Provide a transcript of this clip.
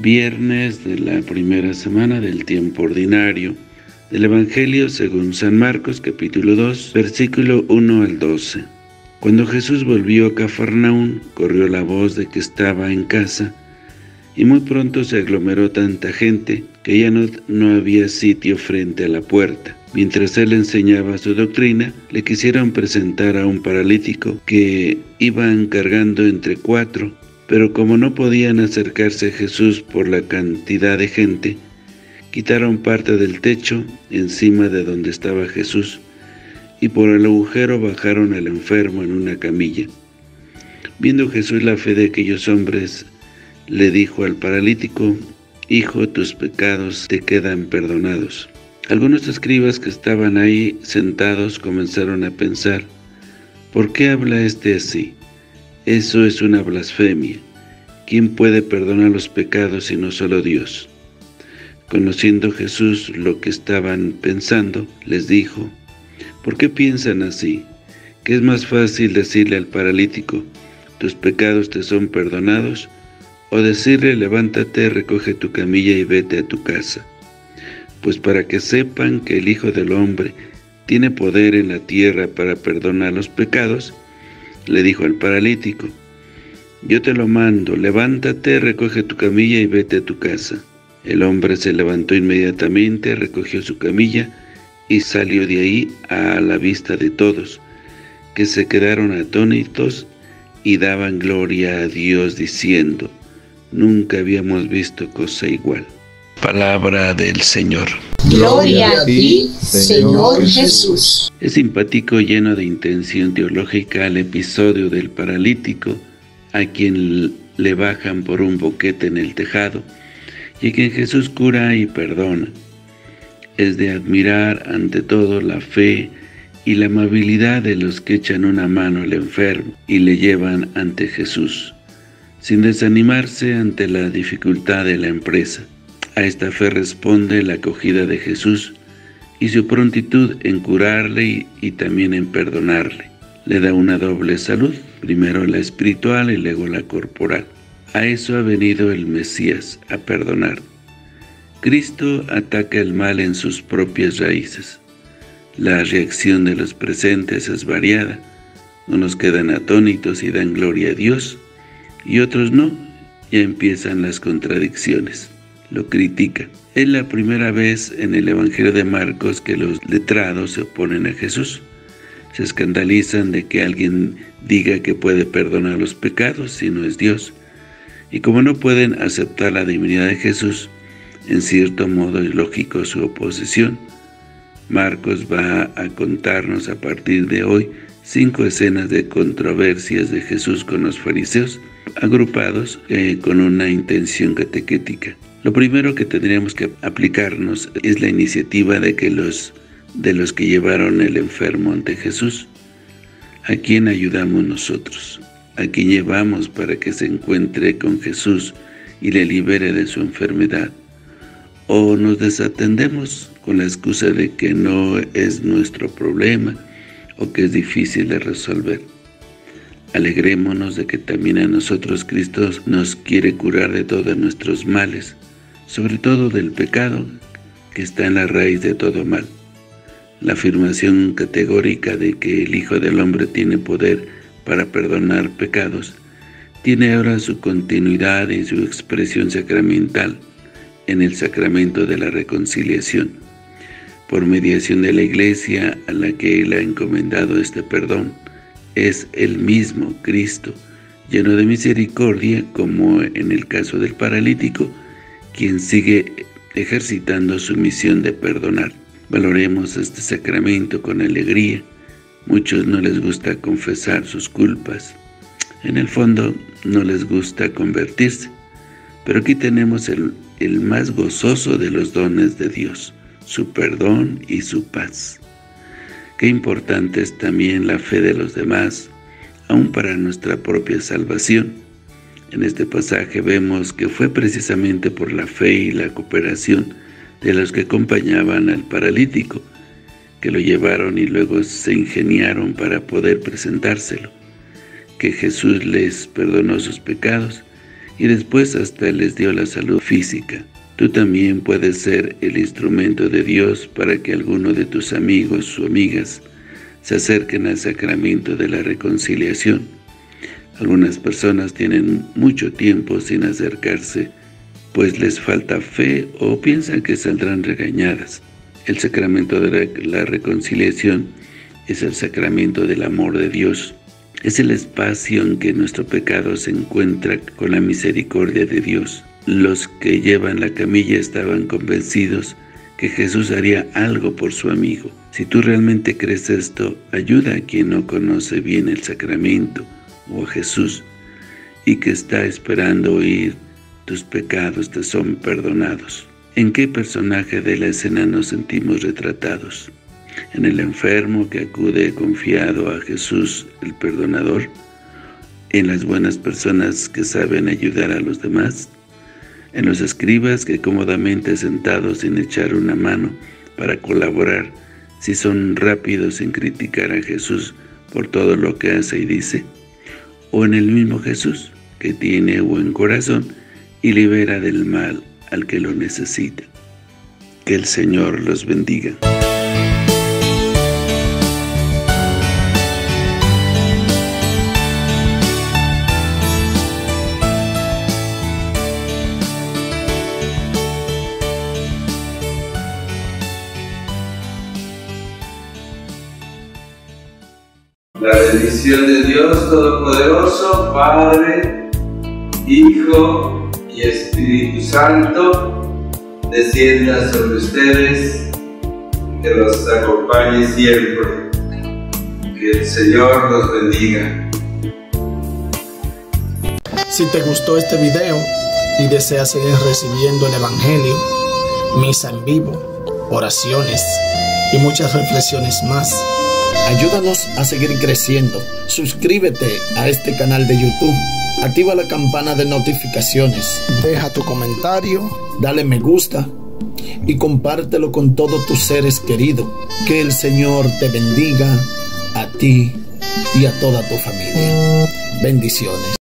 Viernes de la primera semana del tiempo ordinario del Evangelio según San Marcos, capítulo 2, versículo 1 al 12. Cuando Jesús volvió a Cafarnaún, corrió la voz de que estaba en casa, y muy pronto se aglomeró tanta gente que ya no había sitio frente a la puerta. Mientras él enseñaba su doctrina, le quisieron presentar a un paralítico que iban cargando entre 4, pero como no podían acercarse a Jesús por la cantidad de gente, quitaron parte del techo encima de donde estaba Jesús, y por el agujero bajaron al enfermo en una camilla. Viendo Jesús la fe de aquellos hombres, le dijo al paralítico: «Hijo, tus pecados te quedan perdonados». Algunos escribas que estaban ahí sentados comenzaron a pensar: «¿Por qué habla este así? Eso es una blasfemia. ¿Quién puede perdonar los pecados sino solo Dios?». Conociendo Jesús lo que estaban pensando, les dijo: «¿Por qué piensan así? ¿Qué es más fácil decirle al paralítico: tus pecados te son perdonados? O decirle: levántate, recoge tu camilla y vete a tu casa? Pues para que sepan que el Hijo del Hombre tiene poder en la tierra para perdonar los pecados», le dijo al paralítico: «Yo te lo mando, levántate, recoge tu camilla y vete a tu casa». El hombre se levantó inmediatamente, recogió su camilla y salió de ahí a la vista de todos, que se quedaron atónitos y daban gloria a Dios diciendo: «Nunca habíamos visto cosa igual». Palabra del Señor. Gloria a ti, Señor Jesús. Es simpático, lleno de intención teológica, el episodio del paralítico, a quien le bajan por un boquete en el tejado, y a quien Jesús cura y perdona. Es de admirar ante todo la fe y la amabilidad de los que echan una mano al enfermo y le llevan ante Jesús, sin desanimarse ante la dificultad de la empresa. A esta fe responde la acogida de Jesús y su prontitud en curarle y también en perdonarle. Le da una doble salud, primero la espiritual y luego la corporal. A eso ha venido el Mesías, a perdonar. Cristo ataca el mal en sus propias raíces. La reacción de los presentes es variada. Unos quedan atónitos y dan gloria a Dios, y otros no. Ya empiezan las contradicciones. Lo critica. Es la primera vez en el Evangelio de Marcos que los letrados se oponen a Jesús. Se escandalizan de que alguien diga que puede perdonar los pecados si no es Dios. Y como no pueden aceptar la divinidad de Jesús, en cierto modo es lógico su oposición. Marcos va a contarnos a partir de hoy 5 escenas de controversias de Jesús con los fariseos, agrupados con una intención catequética. Lo primero que tendríamos que aplicarnos es la iniciativa de los que llevaron el enfermo ante Jesús. ¿A quién ayudamos nosotros? ¿A quién llevamos para que se encuentre con Jesús y le libere de su enfermedad? ¿O nos desatendemos con la excusa de que no es nuestro problema o que es difícil de resolver? Alegrémonos de que también a nosotros Cristo nos quiere curar de todos nuestros males, sobre todo del pecado que está en la raíz de todo mal. La afirmación categórica de que el Hijo del Hombre tiene poder para perdonar pecados tiene ahora su continuidad y su expresión sacramental en el sacramento de la reconciliación, por mediación de la Iglesia a la que Él ha encomendado este perdón. Es el mismo Cristo, lleno de misericordia, como en el caso del paralítico, quien sigue ejercitando su misión de perdonar. Valoremos este sacramento con alegría. Muchos no les gusta confesar sus culpas. En el fondo, no les gusta convertirse. Pero aquí tenemos el más gozoso de los dones de Dios, su perdón y su paz. Qué importante es también la fe de los demás, aun para nuestra propia salvación. En este pasaje vemos que fue precisamente por la fe y la cooperación de los que acompañaban al paralítico, que lo llevaron y luego se ingeniaron para poder presentárselo, que Jesús les perdonó sus pecados y después hasta les dio la salud física. Tú también puedes ser el instrumento de Dios para que alguno de tus amigos o amigas se acerquen al sacramento de la reconciliación. Algunas personas tienen mucho tiempo sin acercarse, pues les falta fe o piensan que saldrán regañadas. El sacramento de la reconciliación es el sacramento del amor de Dios. Es el espacio en que nuestro pecado se encuentra con la misericordia de Dios. Los que llevan la camilla estaban convencidos que Jesús haría algo por su amigo. Si tú realmente crees esto, ayuda a quien no conoce bien el sacramento o a Jesús y que está esperando oír tus pecados te son perdonados. ¿En qué personaje de la escena nos sentimos retratados? ¿En el enfermo que acude confiado a Jesús el perdonador? ¿En las buenas personas que saben ayudar a los demás? ¿En los escribas que cómodamente sentados sin echar una mano para colaborar, si son rápidos en criticar a Jesús por todo lo que hace y dice? ¿O en el mismo Jesús que tiene buen corazón y libera del mal al que lo necesita? Que el Señor los bendiga. La bendición de Dios Todopoderoso, Padre, Hijo y Espíritu Santo, descienda sobre ustedes, que los acompañe siempre. Que el Señor los bendiga. Si te gustó este video y deseas seguir recibiendo el Evangelio, misa en vivo, oraciones y muchas reflexiones más, ayúdanos a seguir creciendo. Suscríbete a este canal de YouTube, activa la campana de notificaciones, deja tu comentario, dale me gusta y compártelo con todos tus seres queridos. Que el Señor te bendiga a ti y a toda tu familia. Bendiciones.